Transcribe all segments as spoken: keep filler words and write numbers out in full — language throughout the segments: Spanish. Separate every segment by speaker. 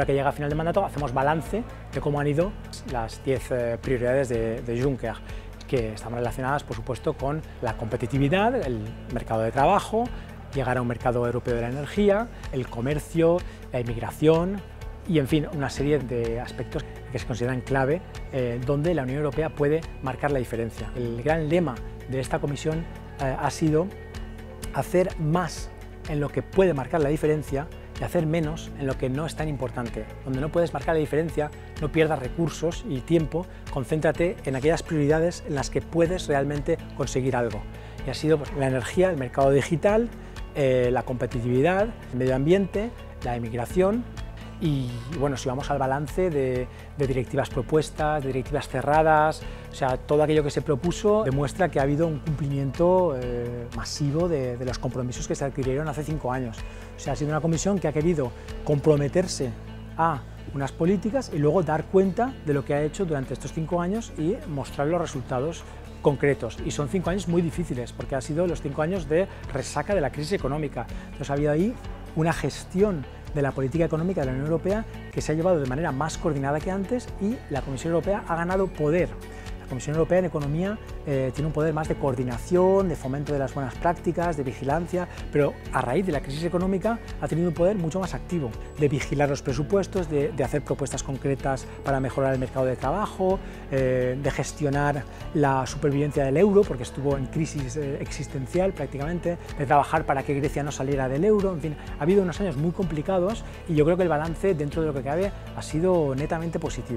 Speaker 1: ahora que llega a final de mandato hacemos balance de cómo han ido las diez eh, prioridades de, de Juncker, que están relacionadas, por supuesto, con la competitividad, el mercado de trabajo, llegar a un mercado europeo de la energía, el comercio, la inmigración y, en fin, una serie de aspectos que se consideran clave eh, donde la Unión Europea puede marcar la diferencia. El gran lema de esta comisión eh, ha sido hacer más en lo que puede marcar la diferencia y hacer menos en lo que no es tan importante. Donde no puedes marcar la diferencia, no pierdas recursos y tiempo, concéntrate en aquellas prioridades en las que puedes realmente conseguir algo. Y ha sido pues, la energía, el mercado digital, eh, la competitividad, el medio ambiente, la inmigración. Y bueno, si vamos al balance de, de directivas propuestas, de directivas cerradas, o sea, todo aquello que se propuso demuestra que ha habido un cumplimiento eh, masivo de, de los compromisos que se adquirieron hace cinco años. O sea, ha sido una comisión que ha querido comprometerse a unas políticas y luego dar cuenta de lo que ha hecho durante estos cinco años y mostrar los resultados concretos. Y son cinco años muy difíciles, porque han sido los cinco años de resaca de la crisis económica. Entonces ha habido ahí una gestión de la política económica de la Unión Europea que se ha llevado de manera más coordinada que antes y la Comisión Europea ha ganado poder. La Comisión Europea en economía eh, tiene un poder más de coordinación, de fomento de las buenas prácticas, de vigilancia, pero a raíz de la crisis económica ha tenido un poder mucho más activo, de vigilar los presupuestos, de, de hacer propuestas concretas para mejorar el mercado de trabajo, eh, de gestionar la supervivencia del euro, porque estuvo en crisis eh, existencial prácticamente, de trabajar para que Grecia no saliera del euro, en fin, ha habido unos años muy complicados y yo creo que el balance, dentro de lo que cabe, ha sido netamente positivo.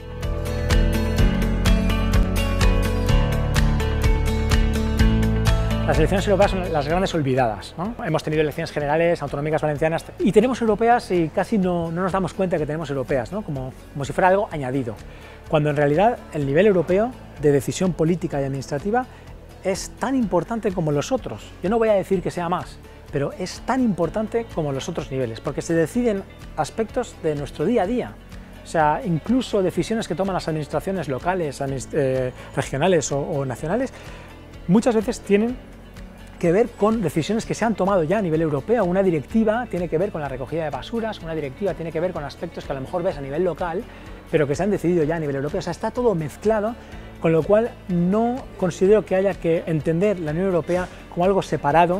Speaker 1: Las elecciones europeas son las grandes olvidadas, ¿no? Hemos tenido elecciones generales, autonómicas, valencianas y tenemos europeas y casi no, no nos damos cuenta que tenemos europeas, ¿no? como, como si fuera algo añadido, cuando en realidad el nivel europeo de decisión política y administrativa es tan importante como los otros. Yo no voy a decir que sea más, pero es tan importante como los otros niveles, porque se deciden aspectos de nuestro día a día. O sea, incluso decisiones que toman las administraciones locales, eh, regionales o, o nacionales, muchas veces tienen que ver con decisiones que se han tomado ya a nivel europeo. Una directiva tiene que ver con la recogida de basuras, una directiva tiene que ver con aspectos que a lo mejor ves a nivel local, pero que se han decidido ya a nivel europeo. O sea, está todo mezclado, con lo cual no considero que haya que entender la Unión Europea como algo separado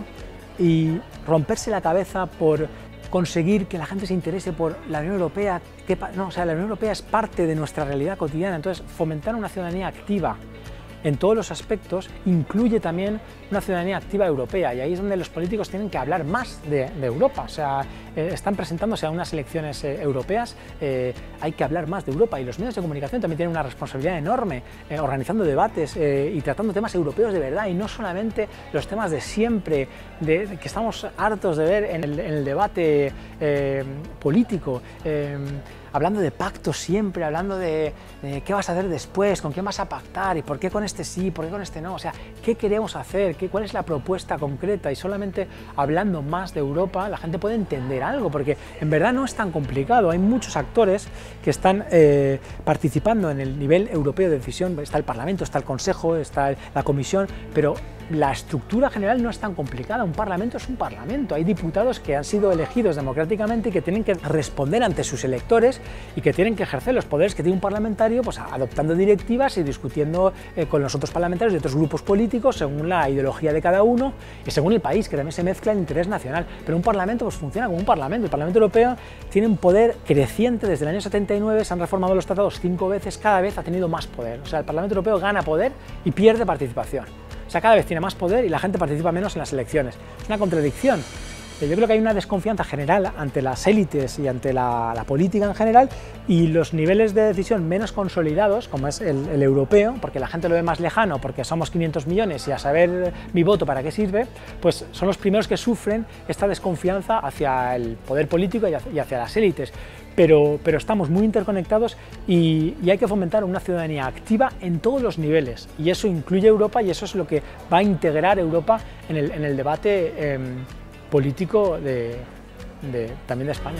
Speaker 1: y romperse la cabeza por conseguir que la gente se interese por la Unión Europea. Que, no, o sea, la Unión Europea es parte de nuestra realidad cotidiana, entonces fomentar una ciudadanía activa en todos los aspectos incluye también una ciudadanía activa europea, y ahí es donde los políticos tienen que hablar más de, de Europa. O sea, eh, están presentándose a unas elecciones eh, europeas, eh, hay que hablar más de Europa, y los medios de comunicación también tienen una responsabilidad enorme eh, organizando debates eh, y tratando temas europeos de verdad, y no solamente los temas de siempre, de, de que estamos hartos de ver en el, en el debate eh, político. Eh, hablando de pactos siempre, hablando de, de qué vas a hacer después, con quién vas a pactar y por qué con este sí, por qué con este no, o sea, qué queremos hacer, qué, cuál es la propuesta concreta, y solamente hablando más de Europa la gente puede entender algo, porque en verdad no es tan complicado. Hay muchos actores que están eh, participando en el nivel europeo de decisión, está el Parlamento, está el Consejo, está la Comisión, pero la estructura general no es tan complicada. Un parlamento es un parlamento, hay diputados que han sido elegidos democráticamente y que tienen que responder ante sus electores y que tienen que ejercer los poderes que tiene un parlamentario, pues adoptando directivas y discutiendo eh, con los otros parlamentarios de otros grupos políticos según la ideología de cada uno y según el país, que también se mezcla el interés nacional. Pero un parlamento pues funciona como un parlamento. El Parlamento Europeo tiene un poder creciente desde el año setenta y nueve, se han reformado los tratados cinco veces, cada vez ha tenido más poder. O sea, el Parlamento Europeo gana poder y pierde participación. O sea, cada vez tiene más poder y la gente participa menos en las elecciones. Es una contradicción. Yo creo que hay una desconfianza general ante las élites y ante la, la política en general, y los niveles de decisión menos consolidados, como es el, el europeo, porque la gente lo ve más lejano, porque somos quinientos millones y a saber mi voto para qué sirve, pues son los primeros que sufren esta desconfianza hacia el poder político y hacia, y hacia las élites. Pero, pero estamos muy interconectados y, y hay que fomentar una ciudadanía activa en todos los niveles, y eso incluye Europa, y eso es lo que va a integrar Europa en el, en el debate eh, político de, de, también de España.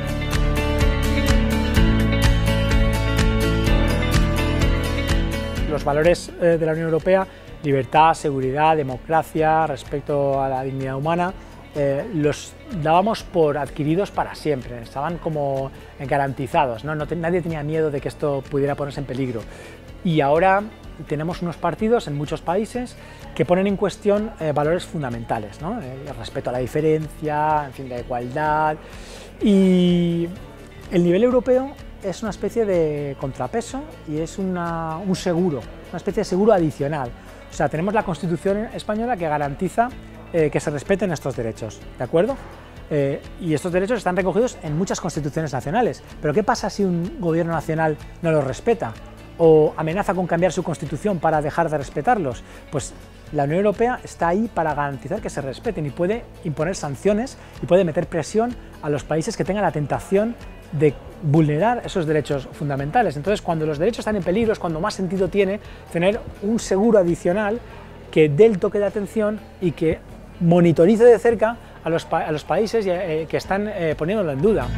Speaker 1: Los valores eh, de la Unión Europea, libertad, seguridad, democracia, respeto a la dignidad humana, eh, los dábamos por adquiridos para siempre, estaban como garantizados, ¿no? No te, nadie tenía miedo de que esto pudiera ponerse en peligro. Y ahora tenemos unos partidos en muchos países que ponen en cuestión eh, valores fundamentales, ¿no? El respeto a la diferencia, en fin, la igualdad. Y el nivel europeo es una especie de contrapeso y es una, un seguro, una especie de seguro adicional. O sea, tenemos la Constitución española que garantiza eh, que se respeten estos derechos, ¿de acuerdo? Eh, y estos derechos están recogidos en muchas constituciones nacionales. Pero ¿qué pasa si un gobierno nacional no los respeta o amenaza con cambiar su constitución para dejar de respetarlos? Pues la Unión Europea está ahí para garantizar que se respeten y puede imponer sanciones y puede meter presión a los países que tengan la tentación de vulnerar esos derechos fundamentales. Entonces, cuando los derechos están en peligro es cuando más sentido tiene tener un seguro adicional que dé el toque de atención y que monitorice de cerca a los, pa a los países eh, que están eh, poniéndolo en duda.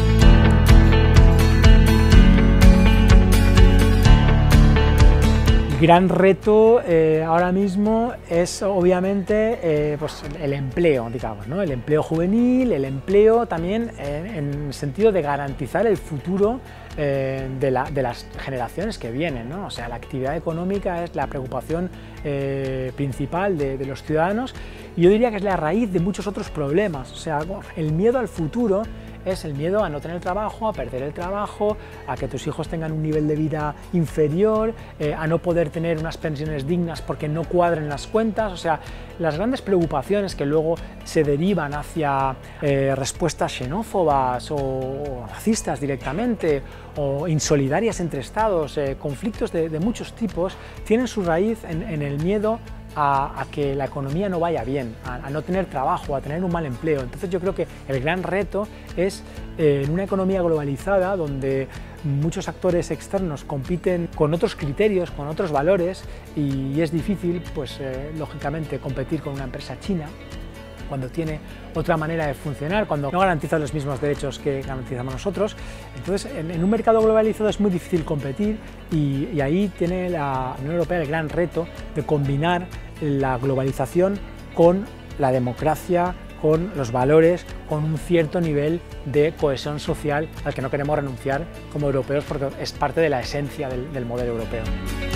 Speaker 1: El gran reto eh, ahora mismo es obviamente eh, pues el empleo, digamos, ¿no? El empleo juvenil, el empleo también eh, en el sentido de garantizar el futuro eh, de, la, de las generaciones que vienen, ¿no? O sea, la actividad económica es la preocupación eh, principal de, de los ciudadanos y yo diría que es la raíz de muchos otros problemas. O sea, el miedo al futuro es el miedo a no tener trabajo, a perder el trabajo, a que tus hijos tengan un nivel de vida inferior, eh, a no poder tener unas pensiones dignas porque no cuadren las cuentas. O sea, las grandes preocupaciones que luego se derivan hacia eh, respuestas xenófobas o, o racistas directamente o insolidarias entre estados, eh, conflictos de, de muchos tipos, tienen su raíz en, en el miedo A, a que la economía no vaya bien, a, a no tener trabajo, a tener un mal empleo. Entonces yo creo que el gran reto es eh, en una economía globalizada donde muchos actores externos compiten con otros criterios, con otros valores y, y es difícil, pues eh, lógicamente, competir con una empresa china cuando tiene otra manera de funcionar, cuando no garantiza los mismos derechos que garantizamos nosotros. Entonces, en, en un mercado globalizado es muy difícil competir y, y ahí tiene la Unión Europea el gran reto de combinar la globalización con la democracia, con los valores, con un cierto nivel de cohesión social al que no queremos renunciar como europeos porque es parte de la esencia del, del modelo europeo.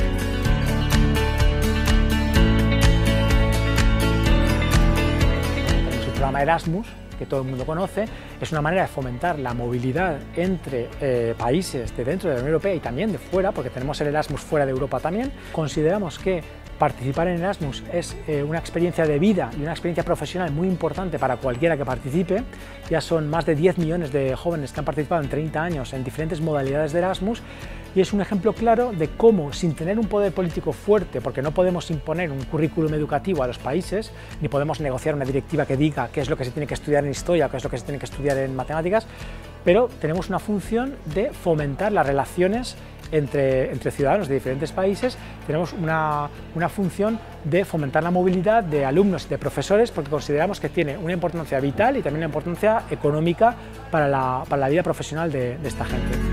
Speaker 1: El programa Erasmus, que todo el mundo conoce, es una manera de fomentar la movilidad entre eh, países de dentro de la Unión Europea y también de fuera, porque tenemos el Erasmus fuera de Europa también. Consideramos que participar en Erasmus es eh, una experiencia de vida y una experiencia profesional muy importante para cualquiera que participe. Ya son más de diez millones de jóvenes que han participado en treinta años en diferentes modalidades de Erasmus y es un ejemplo claro de cómo, sin tener un poder político fuerte, porque no podemos imponer un currículum educativo a los países, ni podemos negociar una directiva que diga qué es lo que se tiene que estudiar en historia, qué es lo que se tiene que estudiar en matemáticas, pero tenemos una función de fomentar las relaciones Entre, entre ciudadanos de diferentes países, tenemos una, una función de fomentar la movilidad de alumnos y de profesores porque consideramos que tiene una importancia vital y también una importancia económica para la, para la vida profesional de, de esta gente.